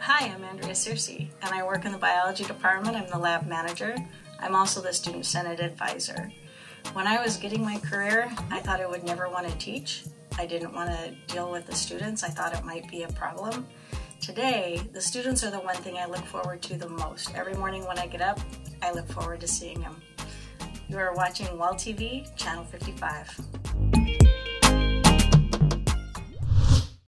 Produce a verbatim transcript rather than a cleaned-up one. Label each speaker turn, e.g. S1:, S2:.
S1: Hi, I'm Andrea Searcy, and I work in the biology department. I'm the lab manager. I'm also the student senate advisor. When I was getting my career, I thought I would never want to teach. I didn't want to deal with the students. I thought it might be a problem. Today, the students are the one thing I look forward to the most. Every morning when I get up, I look forward to seeing them. You are watching Wald T V, Channel fifty-five.